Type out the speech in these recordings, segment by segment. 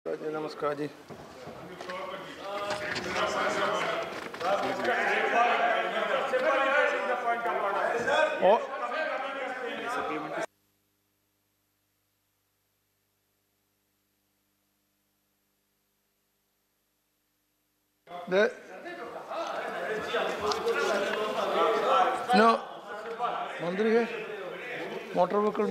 नमस्कार जी। No, मंत्री है मोटर व्हीकल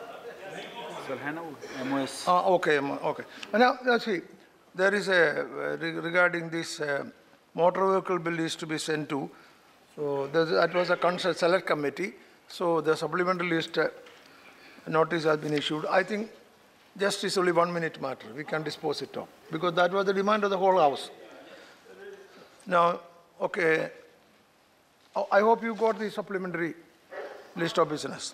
सर है ना वो MOS. Okay. Now, see, there is a regarding this motor vehicle bill is to be sent to. So that was a concert select committee. So the supplementary list notice has been issued. I think just is only 1 minute matter. We can dispose it of because that was the demand of the whole house. Now, okay. I hope you got the supplementary list of business.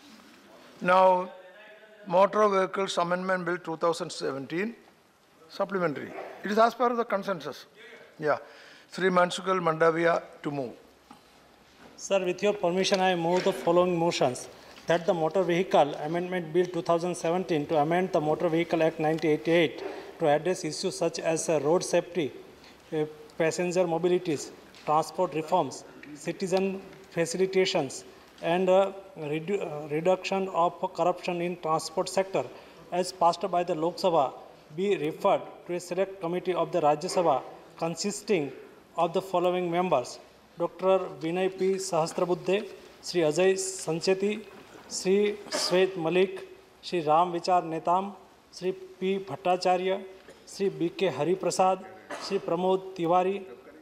Now, Motor Vehicles Amendment Bill 2017, supplementary. It is as per the consensus. Yeah. Sri Mansukal Mandavia to move. Sir, with your permission, I move the following motions. That the Motor Vehicle Amendment Bill 2017 to amend the Motor Vehicle Act 1988 to address issues such as road safety, passenger mobilities, transport reforms, citizen facilitations, and reduction of corruption in transport sector as passed by the Lok Sabha be referred to a select committee of the Rajya Sabha consisting of the following members: Dr. Vinay P. Sahasrabuddhe, Sri Ajay Sancheti, Sri Swet Malik, Sri Ram Vichar Netam, Sri P. Bhattacharya, Sri B.K. Hari Prasad, Sri Pramod Tiwari,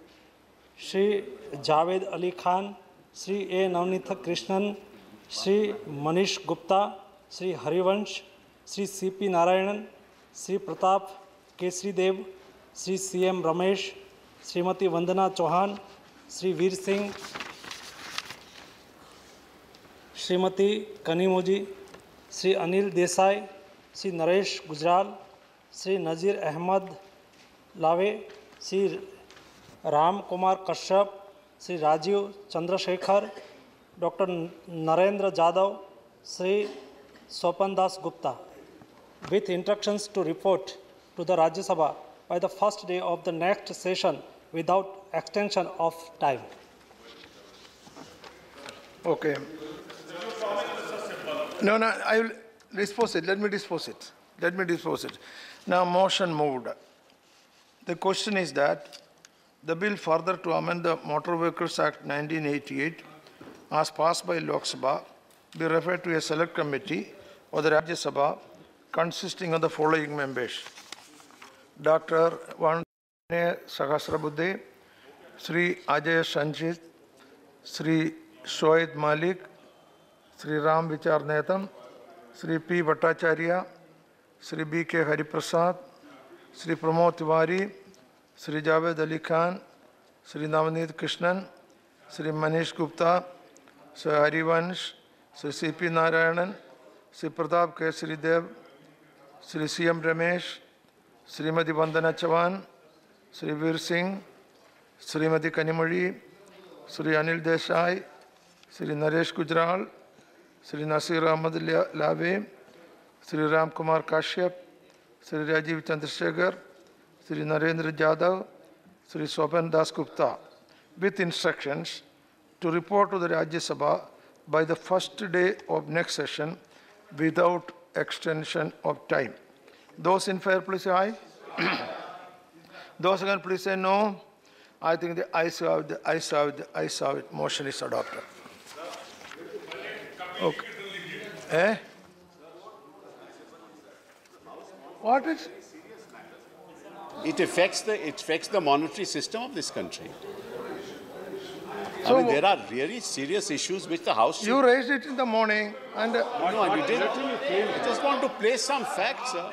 Sri Javed Ali Khan, Sri A. Navnitha Krishnan, Sri Manish Gupta, Sri Harivansh, Sri C.P. Narayanan, Sri Pratap Kesri Dev, Sri C.M. Ramesh, Srimati Vandana Chauhan, Sri Veer Singh, Srimati Kanimoji, Sri Anil Desai, Sri Naresh Gujral, Sri Nazir Ahmad Lave, Sri Ram Kumar Kashyap, Sri Rajiv Chandrasekhar, Dr. Narendra Jadhav, Sri Sopan Das Gupta, with instructions to report to the Rajya Sabha by the first day of the next session without extension of time. Okay. No, I will dispose it. Let me dispose it. Now, motion moved. The question is that the bill further to amend the Motor Vehicles Act 1988 as passed by Lok Sabha be referred to a select committee of the Rajya Sabha consisting of the following members: Dr. Vinay Sahasrabuddhe, Sri Ajay Sanchit, Sri Shoaib Malik, Sri Ram Vichar Netam, Sri P. Bhattacharya, Sri B.K. Hari Prasad, Sri Pramod Tiwari, Sri Javed Ali Khan, Sri Navneet Krishnan, Sri Manish Gupta, Sri Harivansh, Sri C.P. Narayanan, Sri Pratap Kesri Dev, Sri C.M. Ramesh, Srimati Vandana Chauhan, Sri Veer Singh, Srimati Kanimuri, Sri Anil Desai, Sri Naresh Gujral, Sri Nasir Ahmad Lave, Sri Ram Kumar Kashyap, Sri Rajiv Chandrasekhar, Sri Narendra Jadhav, Sri Sopan Das Gupta, with instructions to report to the Rajya Sabha by the first day of next session without extension of time. Those in favor, please say aye. Those against, please say no. I think the ayes have it. Motion is adopted. Okay. Eh? What is? It affects the monetary system of this country. So, I mean, there are really serious issues which the House should... You raised it in the morning and... No, we didn't. I just want to place some facts, sir.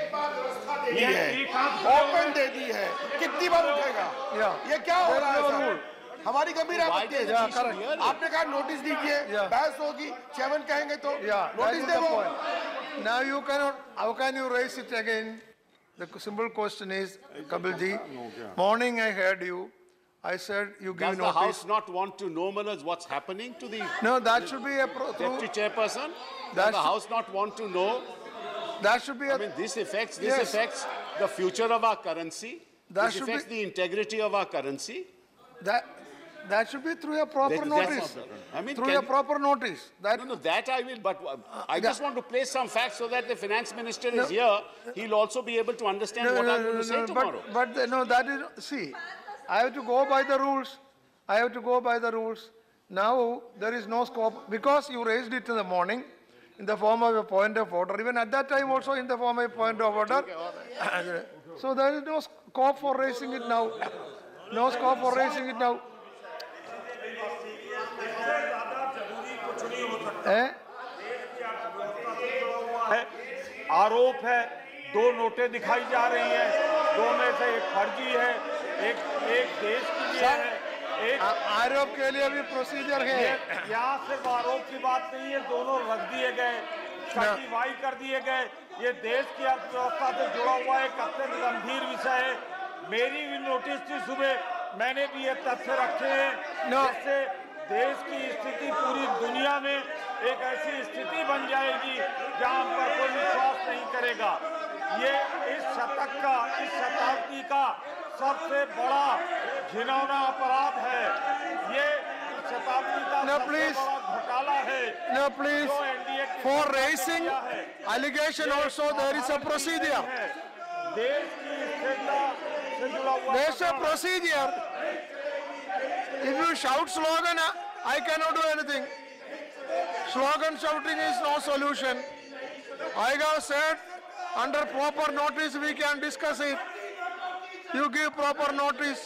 Open दे दी है कितनी बार उठेगा ये क्या हो रहा है सर हमारी गंभीर आपत्ति है आपने कहा नोटिस दीजिए बहस होगी चेयरमैन कहेंगे तो नोटिस दे वो Now you cannot, how can you raise it again? The simple question is, Kapil ji, morning I heard you, I said you give notice. Does the House not want to know what's happening to the... No, that should be a... Deputy Chairperson? Does the House not want to know? That should be a... I mean, this affects the future of our currency. That It should affects be- the integrity of our currency. That should be through a proper That's notice. not- I mean, Through a can- proper notice. That, No, that I will, but I just want to place some facts so that the finance minister No. is here. He'll also be able to understand what I'm going to say tomorrow. But no, that is, see, I have to go by the rules. I have to go by the rules. Now, there is no scope, because you raised it in the morning in the form of a point of order, even at that time also in the form of a point of order. So there is no scope for raising it now. No scope for raising it now. Eh? आरोप है, दो नोटें दिखाई जा रही हैं, दो में से एक फर्जी है, एक देश के लिए है, एक आरोप के लिए भी प्रोसीजर है। यहाँ सिर्फ आरोप की बात नहीं है, दोनों रख दिए गए, सर्टिफाई कर दिए गए। ये देश की अर्थव्यवस्था से जुड़ा हुआ एक अत्यंत गंभीर विषय है। मेरी भी नोटिस थी सुबह, मैंने भी ये तथ्य रखे हैं, जिससे देश की स्थिति पूरी दुनिया में एक ऐसी स्थिति बन जाएगी जहां पर कोई विश्वास नहीं करेगा। ये इस शतक का, इस शताब्दी का सबसे बड़ा घिनौना अपराध है। ये शताब्दी का सबसे बड़ा घोटाला है। No, please. For raising allegation also there is a procedure. देश की स्थिरता से जुड़ा हुआ There is a procedure. If you shout slogan, I cannot do anything. Slogan shouting is no solution. I have said under proper notice we can discuss it. You give proper notice.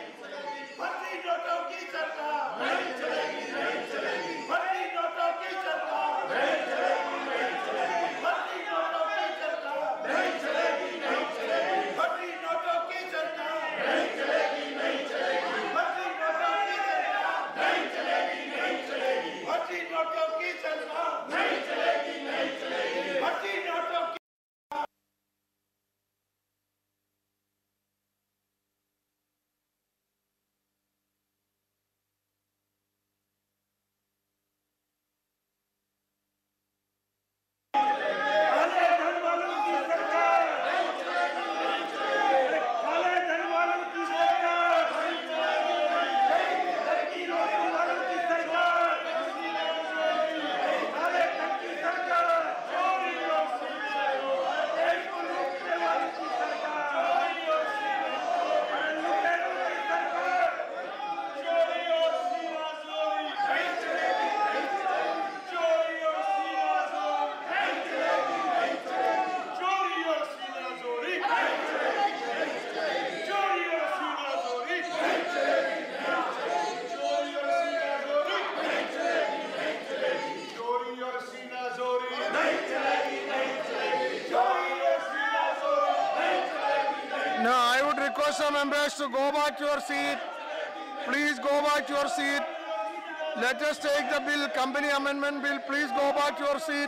Now, I would request the members to go back to your seat. Please go back to your seat. Let us take the bill, company amendment bill. Please go back to your seat.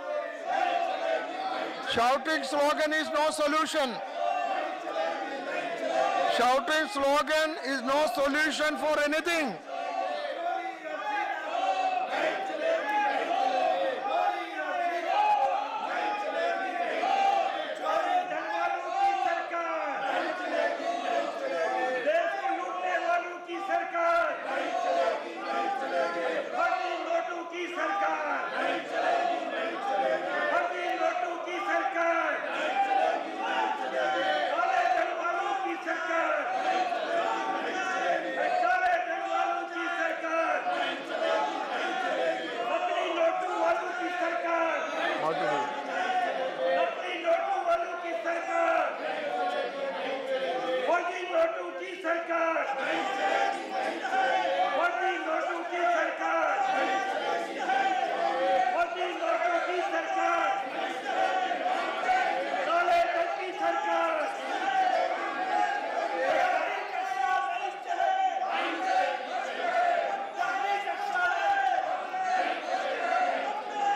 Shouting slogan is no solution. Shouting slogan is no solution for anything.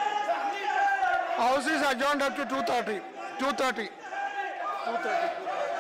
House is adjourned up to 2:30. 2:30.